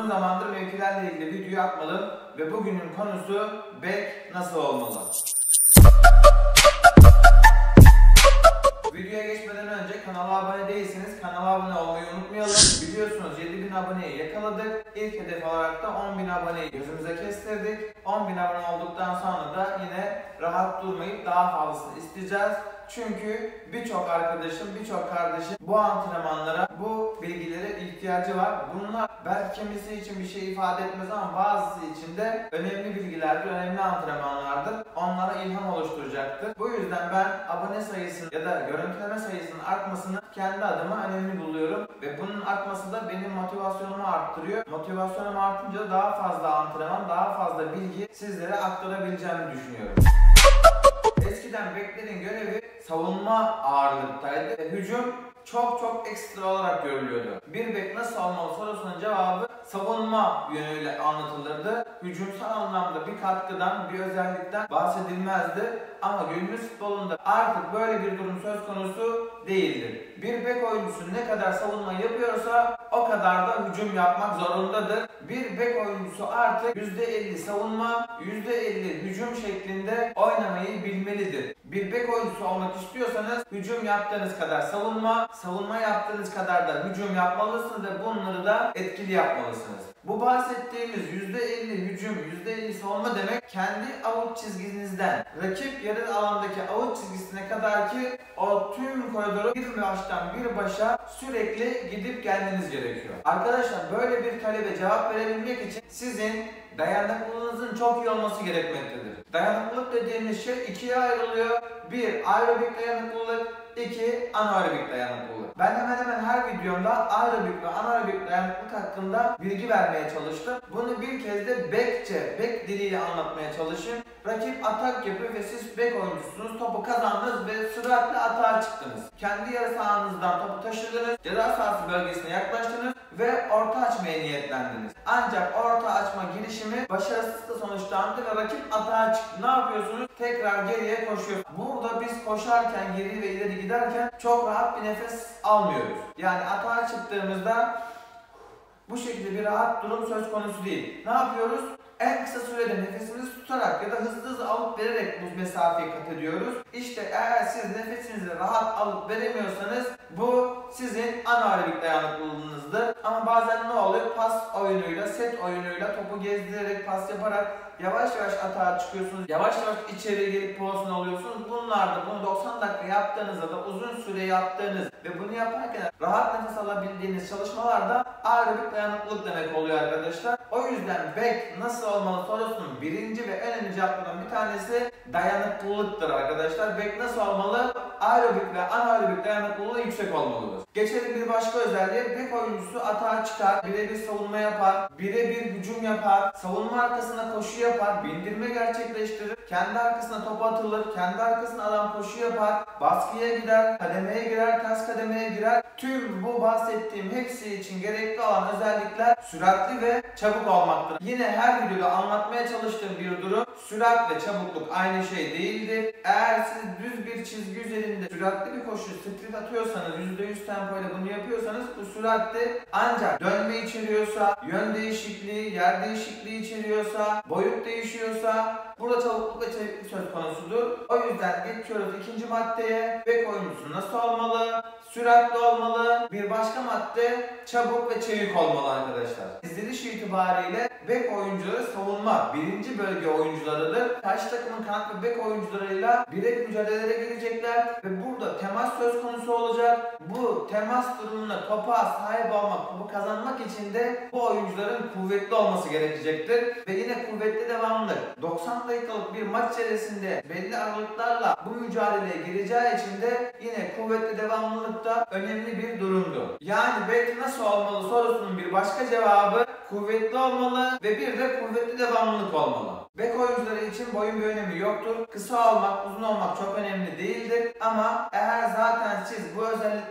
zamandır mevkilerle ilgili video atmadım ve bugünün konusu bek nasıl olmalı? Videoya geçmeden önce kanala abone değilseniz kanala abone olmayı unutmayalım. Biliyorsunuz 7000 aboneyi yakaladık. İlk hedef olarak da 10.000 aboneyi gözümüze kestirdik. 10.000 abone olduktan sonra da yine rahat durmayıp daha fazlasını isteyeceğiz. Çünkü birçok arkadaşım, birçok kardeşim bu antrenmanlara, bu bilgilere ihtiyacı var. Bunlar belki kimisi için bir şey ifade etmez ama bazısı için de önemli bilgilerdir, önemli antrenmanlardır. Onlara ilham oluşturacaktır. Bu yüzden ben abone sayısının ya da görüntüleme sayısının artmasını kendi adıma önemli buluyorum. Ve bunun artması da benim motivasyonumu arttırıyor. Motivasyonum artınca da daha fazla antrenman, daha fazla bilgi sizlere aktarabileceğimi düşünüyorum. Eskiden beklerin görevi savunma ağırlıktaydı ve hücum çok ekstra olarak görülüyordu. Bir bek nasıl olmalı sorusunun cevabı savunma yönüyle anlatılırdı. Hücumsal anlamda bir katkıdan, bir özellikten bahsedilmezdi. Ama günümüz futbolunda artık böyle bir durum söz konusu değildir. Bir bek oyuncusu ne kadar savunma yapıyorsa o kadar da hücum yapmak zorundadır. Bir bek oyuncusu artık %50 savunma, %50 hücum şeklinde oynamayı bilmelidir. Bir bek oyuncusu olmak istiyorsanız hücum yaptığınız kadar savunma yaptığınız kadar da hücum yapmalısınız ve bunları da etkili yapmalısınız. Bu bahsettiğimiz %50 hücum, %50 savunma demek kendi avuç çizginizden rakip yarı alandaki avuç çizgisine kadar ki o tüm koridoru bir baştan bir başa sürekli gidip gelmeniz gerekiyor. Arkadaşlar böyle bir talebe cevap verebilmek için sizin dayanıklılığınızın çok iyi olması gerekmektedir. Dayanıklılık dediğimiz şey ikiye ayrılıyor. Bir, aerobik dayanıklılık, 2. Anaerobik dayanıklılık. Ben hemen her videomda aerobik ve anaerobik dayanıklılık hakkında bilgi vermeye çalıştım. Bunu bir kez de bek diliyle anlatmaya çalışayım. Rakip atak yapıyor ve siz bek oyuncusunuz. Topu kazandınız ve süratle atağa çıktınız. Kendi yarı sahanızdan topu taşıdınız. Ceza sahası bölgesine yaklaştınız ve orta açmaya niyetlendiniz. Ancak orta açma girişimi başarısızlıkla sonuçlandı ve rakip atağa çıktı. Ne yapıyorsunuz? Tekrar geriye koşuyorsunuz. Burada biz koşarken, geri ve ileri giderken çok rahat bir nefes almıyoruz. Yani atağa çıktığımızda bu şekilde bir rahat durum söz konusu değil. Ne yapıyoruz? En kısa sürede nefesimizi tutarak ya da hızlı alıp vererek bu mesafeyi kat ediyoruz. İşte eğer siz nefesinizi rahat alıp veremiyorsanız bu sizin anaerobik dayanıklılığınızdır. Ama bazen ne oluyor? Pas oyunuyla, set oyunuyla topu gezdirerek, pas yaparak yavaş atağa çıkıyorsunuz. Yavaş içeri gelip pozisyon alıyorsunuz. Bunu 90 dakika yaptığınızda da uzun süre yaptığınız ve bunu yaparken rahat nefes alabildiğiniz çalışmalarda aerobik dayanıklılık demek oluyor arkadaşlar. O yüzden bek nasıl olmalı sorusunun birinci ve en önemli cevaplarından bir tanesi dayanıklılıktır arkadaşlar. Bek nasıl olmalı? Aerobik ve anaerobik dayanıklılığı yüksek olmalıdır. Geçelim bir başka özelliğe. Bek oyuncusu atağa çıkar, birebir savunma yapar, birebir hücum yapar, savunma arkasına koşu yapar, bindirme gerçekleştirir, kendi arkasına top atılır, kendi arkasına adam koşu yapar, baskıya gider, kademeye girer, ters kademeye girer. Tüm bu bahsettiğim hepsi için gerekli olan özellikler süratli ve çabuk olmaktır. Yine her videoda anlatmaya çalıştığım bir durum, sürat ve çabukluk aynı şey değildir. Eğer siz düz bir çizgi üzerinde süratli bir koşu, sprint atıyorsanız, %100 tempoyla bunu yapıyorsanız bu süratli, ancak dönme içeriyorsa, yön değişikliği, yer değişikliği içeriyorsa, boyut değişiyorsa burada çabukluk ve çeviklik söz konusudur. O yüzden geçiyoruz ikinci maddeye. Bek oyuncusu nasıl olmalı? Süratli olmalı. Bir başka madde çabuk ve çevik olmalı arkadaşlar. Diziliş itibariyle bek oyuncuları savunma birinci bölge oyuncularıdır. Karşı takımın kanat ve bek oyuncularıyla birebir mücadelelere girecekler ve burada temas söz konusu olacak. Bu temas durumunda topa sahip olmak, topu kazanmak için de bu oyuncuların kuvvetli olması gerekecektir. Ve yine kuvvetli devamlılık. 90 dakikalık bir maç içerisinde belli aralıklarla bu mücadeleye gireceği için de yine kuvvetli devamlılık da önemli bir durumdur. Yani bek nasıl olmalı sorusunun bir başka cevabı kuvvetli olmalı ve bir de kuvvetli devamlılık olmalı. Bek oyuncuları için boyun bir önemi yoktur. Kısa olmak, uzun olmak çok önemli değildir. Ama eğer zaten siz bu özelliklere sahip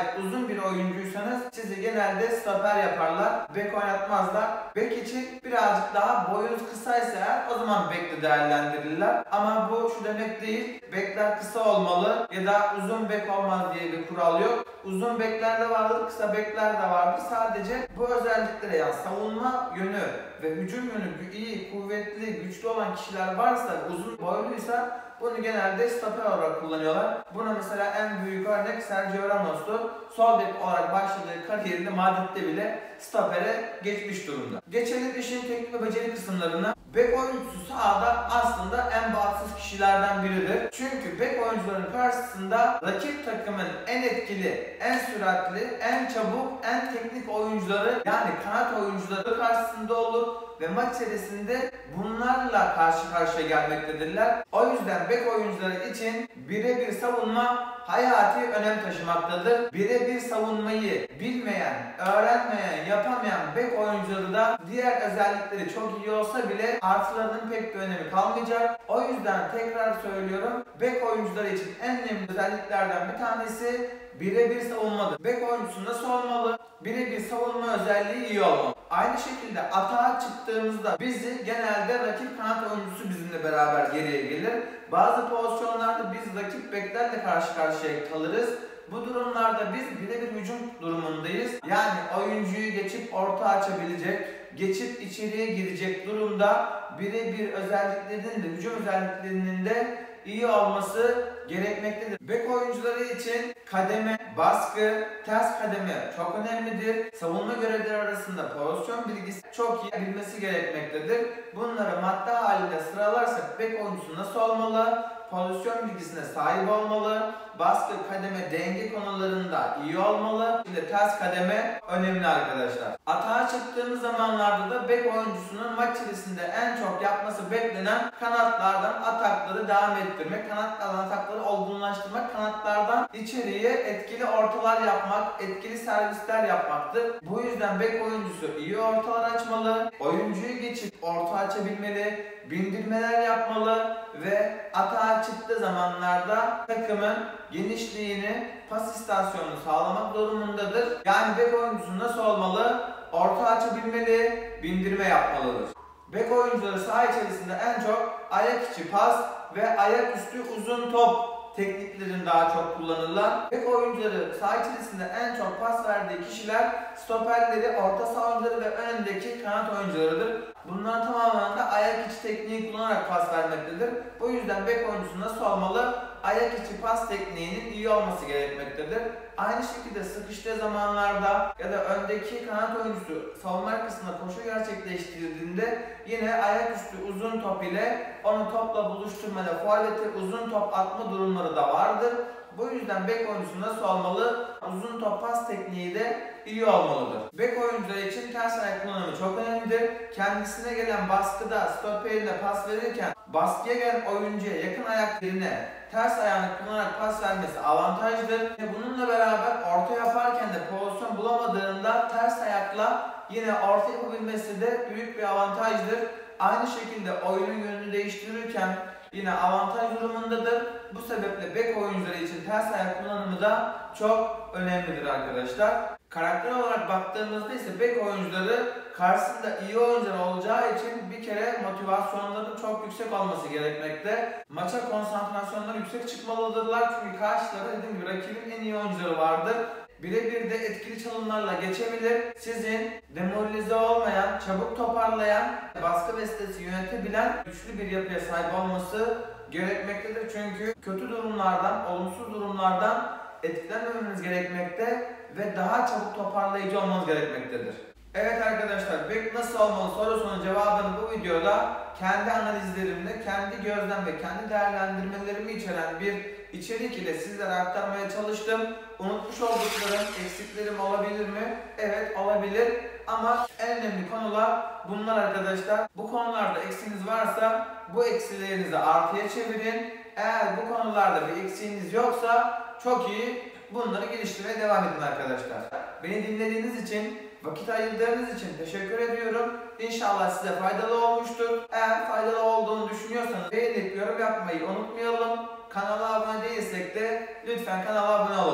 sahip uzun bir oyuncuysanız sizi genelde stoper yaparlar. Bek oynatmazlar. Bek için birazcık daha boyunuz kısaysa eğer o zaman bekle değerlendirirler. Ama bu şu demek değil. Bekler kısa olmalı ya da uzun bek olmaz diye bir kural yok. Uzun bekler de vardır, kısa bekler de vardır. Sadece bu özelliklere, yani savunma yönü ve hücum yönü iyi, kuvvetli, güçlü olan kişiler varsa, uzun boyluysa bunu genelde stoper olarak kullanıyorlar. Buna mesela en büyük örnek Sergio Ramos'tu. Sol bek olarak başladığı kariyerinde Madrid'de bile stopere geçmiş durumda. Geçelim işin teknik ve beceri kısımlarına. Bek oyuncusu sahada aslında en bağımsız kişilerden biridir. Çünkü bek oyuncuların karşısında rakip takımın en etkili, en süratli, en çabuk, en teknik oyuncuları, yani kanat oyuncuları karşısında olur ve maç içerisinde bunlarla karşı karşıya gelmektedirler. O yüzden bek oyuncuları için birebir savunma hayati önem taşımaktadır. Birebir savunmayı bilmeyen, öğrenmeyen, yapamayan bek oyuncuları da diğer özellikleri çok iyi olsa bile artılarının pek bir önemi kalmayacak. O yüzden tekrar söylüyorum, bek oyuncuları için en önemli özelliklerden bir tanesi birebir savunmadır. Bek oyuncusu nasıl olmalı? Birebir savunma özelliği iyi olmalı. Aynı şekilde atağa çıktığımızda bizi genelde rakip kanat oyuncusu bizimle beraber geriye gelir. Bazı pozisyonlarda biz rakip beklerle karşı karşıya kalırız. Bu durumlarda biz birebir hücum durumundayız. Yani oyuncuyu geçip orta açabilecek, geçip içeriye girecek durumda birebir özelliklerinin de hücum özelliklerinin de iyi olması gerekmektedir. Bek oyuncuları için kademe, baskı, ters kademe çok önemlidir. Savunma görevleri arasında pozisyon bilgisi çok iyi bilmesi gerekmektedir. Bunları madde halinde sıralarsak bek oyuncusu nasıl olmalı? Pozisyon bilgisine sahip olmalı. Baskı, kademe, denge konularında iyi olmalı. Şimdi ters kademe önemli arkadaşlar. Atağa çıktığımız zamanlarda da bek oyuncusunun maç içerisinde en çok yapması beklenen kanatlardan atakları devam ettirmek, kanatlardan atakları olgunlaştırmak, kanatlardan içeriye etkili ortalar yapmak, etkili servisler yapmaktır. Bu yüzden bek oyuncusu iyi ortalar açmalı, oyuncuyu geçip orta açabilmeli, bindirmeler yapmalı ve atağa çıktığı zamanlarda takımın genişliğini, pas istasyonunu sağlamak durumundadır. Yani bek oyuncusu nasıl olmalı? Orta açabilmeli, bindirme yapmalıdır. Bek oyuncuları saha içerisinde en çok ayak içi pas ve ayak üstü uzun top tekniklerin daha çok kullanırlar. Bek oyuncuları saha içerisinde en çok pas verdiği kişiler stoperleri, orta saha oyuncuları ve öndeki kanat oyuncularıdır. Bunların tamamen de ayak içi tekniği kullanarak pas vermektedir. Bu yüzden bek oyuncusu nasıl olmalı? Ayak içi pas tekniğinin iyi olması gerekmektedir. Aynı şekilde sıkıştığı zamanlarda ya da öndeki kanat oyuncusu savunma arkasında koşu gerçekleştirdiğinde yine ayaküstü uzun top ile onu topla buluşturmada forvete uzun top atma durumları da vardır. Bu yüzden bek oyuncusu nasıl olmalı? Uzun top pas tekniği de iyi olmalıdır. Bek oyuncuları için ters ayak kullanımı çok önemlidir. Kendisine gelen baskıda stoperine pas verirken baskıya gelen oyuncuya yakın ayak yerine ters ayağını kullanarak pas vermesi avantajdır. Bununla beraber orta yaparken de pozisyon bulamadığında ters ayakla yine orta yapabilmesi de büyük bir avantajdır. Aynı şekilde oyunun yönünü değiştirirken yine avantaj durumundadır. Bu sebeple bek oyuncuları için ters ayak kullanımı da çok önemlidir arkadaşlar. Karakter olarak baktığımızda ise bek oyuncuları karşısında iyi oyuncular olacağı için bir kere motivasyonlarının çok yüksek olması gerekmekte. Maça konsantrasyonları yüksek çıkmalıdırlar çünkü karşıları dediğim gibi rakibin en iyi oyuncuları vardır. Birebir de etkili çalımlarla geçebilir. Sizin demoralize olmayan, çabuk toparlayan, baskı ve stresi yönetebilen güçlü bir yapıya sahip olması gerekmektedir. Çünkü kötü durumlardan, olumsuz durumlardan etkilenmemeniz gerekmekte ve daha çabuk toparlayıcı olmanız gerekmektedir. Evet arkadaşlar, bek nasıl olmalı sorusunun cevabını bu videoda kendi analizlerimle, kendi gözlem ve kendi değerlendirmelerimi içeren bir içerik ile sizlere aktarmaya çalıştım. Unutmuş olduklarım, eksiklerim olabilir mi? Evet, olabilir. Ama en önemli konular bunlar arkadaşlar. Bu konularda eksiğiniz varsa bu eksilerinizi artıya çevirin. Eğer bu konularda bir eksiğiniz yoksa çok iyi, bunları geliştirmeye devam edin arkadaşlar. Beni dinlediğiniz için, vakit ayırdığınız için teşekkür ediyorum. İnşallah size faydalı olmuştur. Eğer faydalı olduğunu düşünüyorsanız beğenip yorum yapmayı unutmayalım. Kanala abone değilsek de lütfen kanala abone olalım.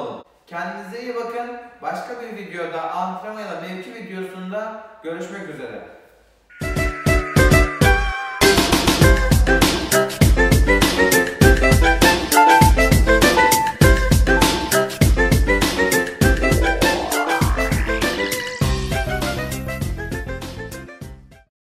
Kendinize iyi bakın. Başka bir videoda antrenman ya da mevki videosunda görüşmek üzere.